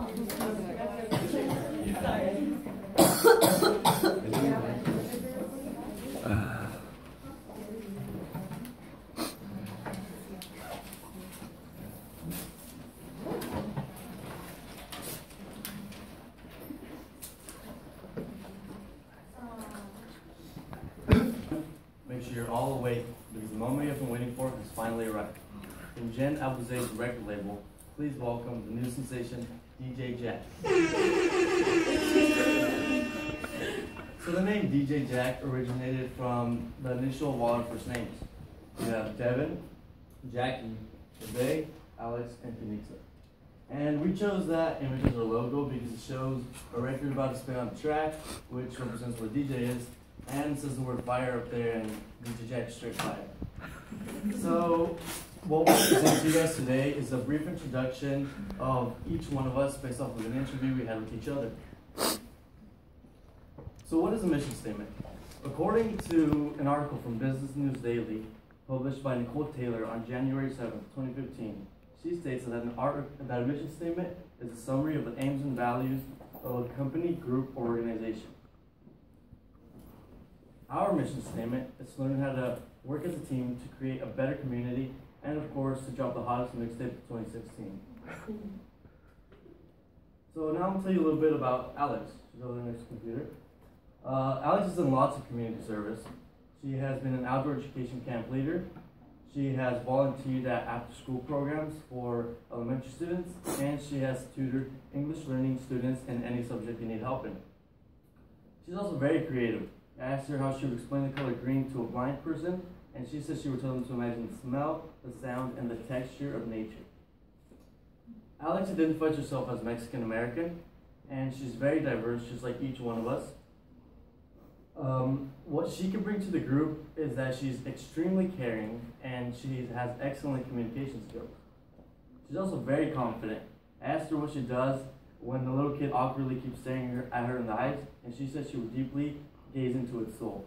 Make sure you're all awake because the moment you've been waiting for has finally arrived. From Jen Abuza's record label, please welcome the new sensation, DJ Jack. So the name DJ Jack originated from the initial of all our first names. We have Devin, Jackie, Jose, Alex, and Phoenixa. And we chose that image as our logo because it shows a record about to spin on the track, which represents where DJ is, and it says the word fire up there, and DJ Jack straight fire. So what we'll present to you guys today is a brief introduction of each one of us based off of an interview we had with each other. So what is a mission statement? According to an article from Business News Daily, published by Nicole Taylor on January 7th, 2015, she states that a mission statement is a summary of the aims and values of a company, group, or organization. Our mission statement is to learn how to work as a team to create a better community and, of course, to drop the hottest mixtape of 2016. So now I'm going to tell you a little bit about Alex. She's over the next computer. Alex has done lots of community service. She has been an outdoor education camp leader. She has volunteered at after-school programs for elementary students, and she has tutored English learning students in any subject they need help in. She's also very creative. I asked her how she would explain the color green to a blind person, and she said she would tell them to imagine the smell, the sound, and the texture of nature. Alex identifies herself as Mexican American, and she's very diverse, just like each one of us. What she can bring to the group is that she's extremely caring, and she has excellent communication skills. She's also very confident. I asked her what she does when the little kid awkwardly keeps staring at her in the eyes, and she said she would deeply gaze into its soul.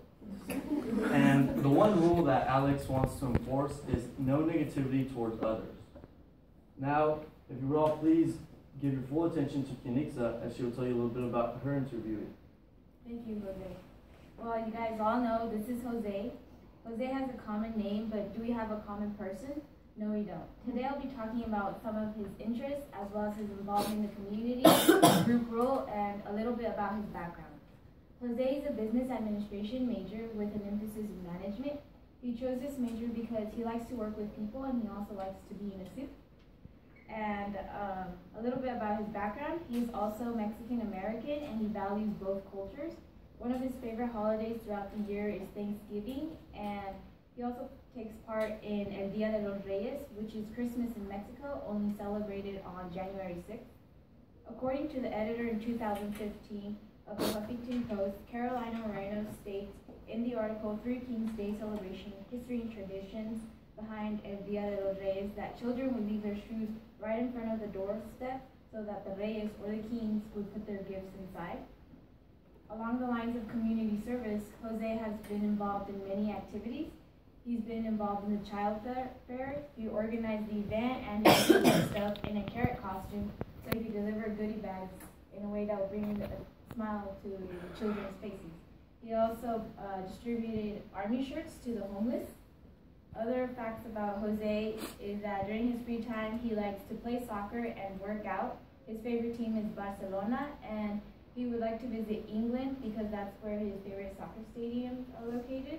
And the one rule that Alex wants to enforce is no negativity towards others. Now, if you would all please give your full attention to Phoenixa, as she will tell you a little bit about her interviewing. Thank you, Jose. Well, you guys all know this is Jose. Jose has a common name, but do we have a common person? No, we don't. Today I'll be talking about some of his interests, as well as his involvement in the community, group role, and a little bit about his background. Jose is a business administration major with an emphasis in management. He chose this major because he likes to work with people, and he also likes to be in a suit. And a little bit about his background. He's also Mexican American, and he values both cultures. One of his favorite holidays throughout the year is Thanksgiving, and he also takes part in El Día de los Reyes, which is Christmas in Mexico, only celebrated on January 6th. According to the editor in 2015 of the Huffington Post, Carolina Moreno states in the article, Three Kings Day Celebration, History and Traditions Behind El Día de los Reyes, that children would leave their shoes right in front of the doorstep so that the Reyes, or the kings, would put their gifts inside. Along the lines of community service, Jose has been involved in many activities. He's been involved in the child fair. He organized the event, and he was dressed up in a carrot costume so he could deliver goodie bags in a way that would bring a smile to the children's faces. He also distributed army shirts to the homeless. Other facts about Jose is that during his free time, he likes to play soccer and work out. His favorite team is Barcelona, and he would like to visit England because that's where his favorite soccer stadiums are located.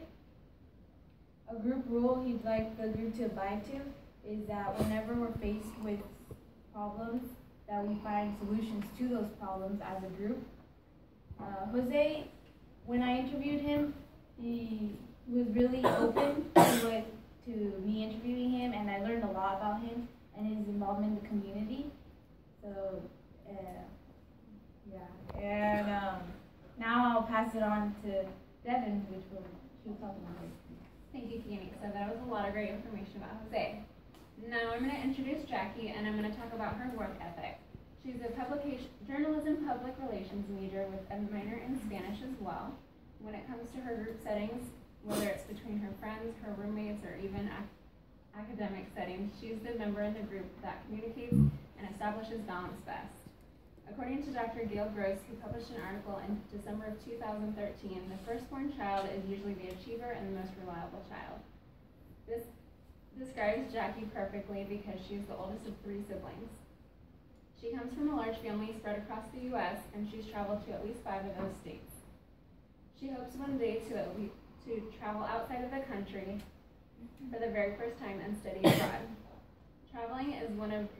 A group rule he'd like the group to abide to is that whenever we're faced with problems, that we find solutions to those problems as a group. Jose, when I interviewed him, he was really open to me interviewing him, and I learned a lot about him and his involvement in the community. So, yeah. And now I'll pass it on to Devin, which she'll talk about it. Thank you, Kiani. So that was a lot of great information about Jose. Now I'm going to introduce Jackie, and I'm going to talk about her work ethic. She's a journalism public relations major with a minor in Spanish as well. When it comes to her group settings, whether it's between her friends, her roommates, or even academic settings, she's the member in the group that communicates and establishes balance best. According to Dr. Gail Gross, who published an article in December of 2013, the firstborn child is usually the achiever and the most reliable child. This describes Jackie perfectly because she is the oldest of 3 siblings. She comes from a large family spread across the U.S., and she's traveled to at least 5 of those states. She hopes one day to travel outside of the country for the very first time and study abroad. Traveling is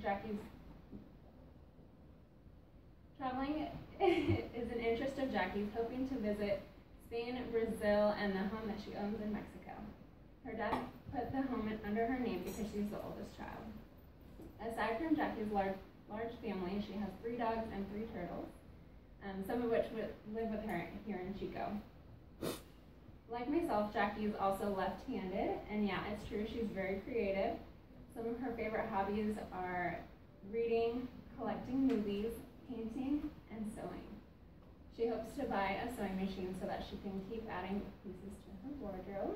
an interest of Jackie's, hoping to visit Spain, Brazil, and the home that she owns in Mexico. Her dad put the home under her name because she's the oldest child. Aside from Jackie's large family, she has 3 dogs and 3 turtles, some of which live with her here in Chico. Like myself, Jackie is also left-handed, and yeah, it's true, she's very creative. Some of her favorite hobbies are reading, collecting movies, painting, and sewing. She hopes to buy a sewing machine so that she can keep adding pieces to her wardrobe.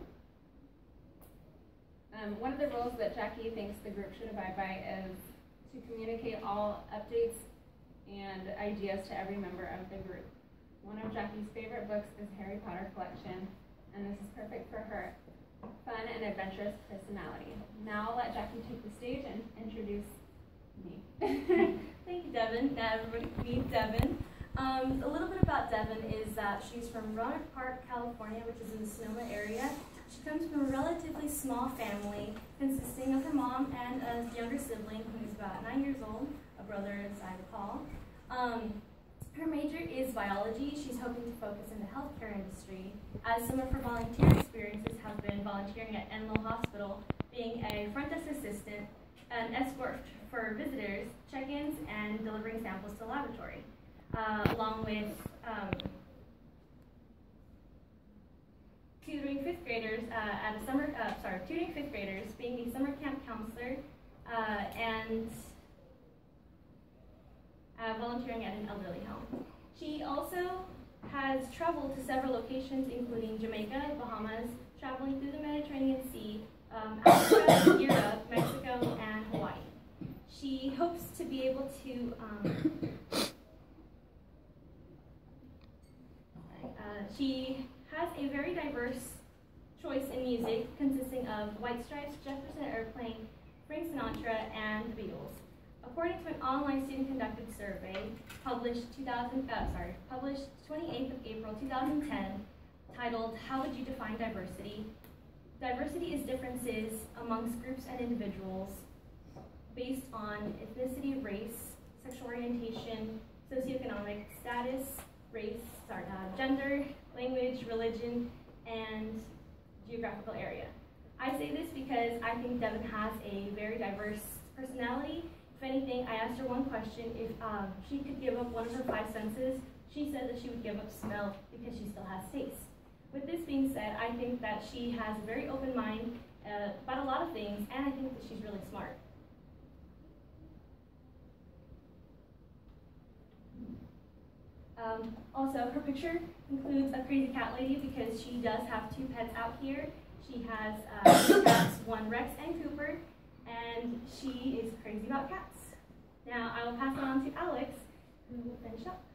One of the rules that Jackie thinks the group should abide by is to communicate all updates and ideas to every member of the group. One of Jackie's favorite books is Harry Potter collection, and this is perfect for her fun and adventurous personality. Now I'll let Jackie take the stage and introduce me. Thank you, Devin. Now everybody meet Devin. A little bit about Devin is that she's from Roanoke Park, California, which is in the Sonoma area. She comes from a relatively small family consisting of her mom and a younger sibling who's about 9 years old, a brother as I recall. Her major is biology. She's hoping to focus in the healthcare industry, as some of her volunteer experiences have been volunteering at Enloe Hospital, being a front desk assistant, an escort for visitors, check-ins, and delivering samples to the laboratory, along with tutoring fifth graders tutoring fifth graders, being a summer camp counselor, and volunteering at an elderly home. She also has traveled to several locations, including Jamaica, Bahamas, traveling through the Mediterranean Sea, Africa, Europe, Mexico, and Hawaii. She hopes to be able to she has a very diverse choice in music, consisting of White Stripes, Jefferson Airplane, Frank Sinatra, and the Beatles. According to an online student-conducted survey published 28th of April 2010, titled "How Would You Define Diversity?" Diversity is differences amongst groups and individuals based on ethnicity, race, sexual orientation, socioeconomic status, gender, language, religion, and geographical area. I say this because I think Devin has a very diverse personality. If anything, I asked her one question, if she could give up one of her 5 senses. She said that she would give up smell because she still has taste. With this being said, I think that she has a very open mind about a lot of things, and I think that she's really smart. Also, her picture includes a crazy cat lady because she does have 2 pets out here. She has 2 cats, one Rex and Cooper, and she is crazy about cats. Now, I will pass it on to Alex, who will finish up.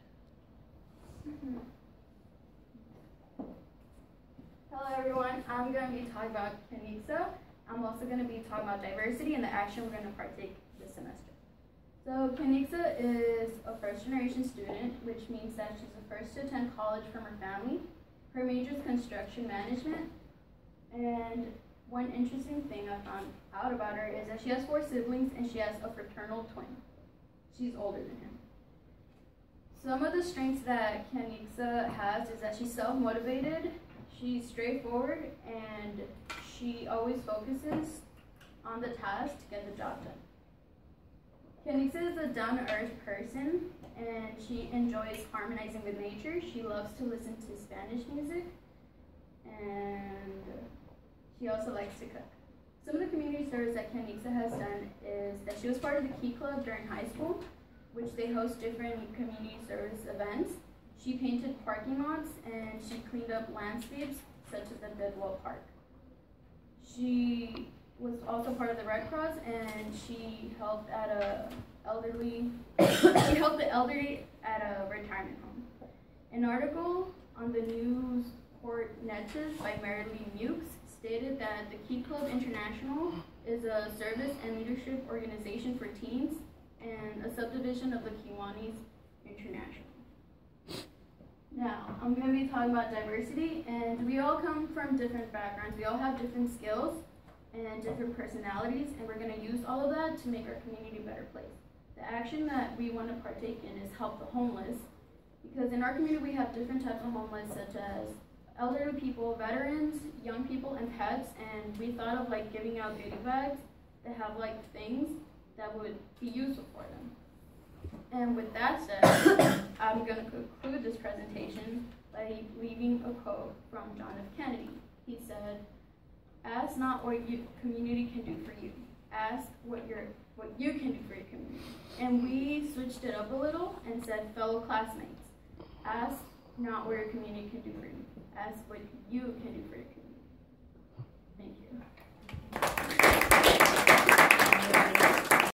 Hello everyone, I'm going to be talking about Kenixa. I'm also going to be talking about diversity and the action we're going to partake this semester. So Kenixa is a first-generation student, which means that she's the first to attend college from her family. Her major is construction management, and one interesting thing I found out about her is that she has 4 siblings and she has a fraternal twin. She's older than him. Some of the strengths that Kenixa has is that she's self-motivated, she's straightforward, and she always focuses on the task to get the job done. Kenixa is a down-to-earth person, and she enjoys harmonizing with nature. She loves to listen to Spanish music, and she also likes to cook. Some of the community service that Kenixa has done is that she was part of the Key Club during high school, which they host different community service events. She painted parking lots, and she cleaned up landscapes such as the Bidwell Park. She was also part of the Red Cross, and she helped she helped the elderly at a retirement home. An article on the Newsport Neches by Mary Lee Mukes stated that the Key Club International is a service and leadership organization for teens and a subdivision of the Kiwanis International. Now, I'm going to be talking about diversity, and we all come from different backgrounds. We all have different skills and different personalities, and we're going to use all of that to make our community a better place. The action that we want to partake in is help the homeless, because in our community we have different types of homeless, such as elderly people, veterans, young people, and pets, and we thought of like giving out goodie bags that have like things that would be useful for them. And with that said, I'm going to conclude this presentation by leaving a quote from John F. Kennedy. He said, "Ask not what your community can do for you. Ask what you can do for your community." And we switched it up a little and said, "Fellow classmates, ask not what your community can do for you. Ask what you can do for your community."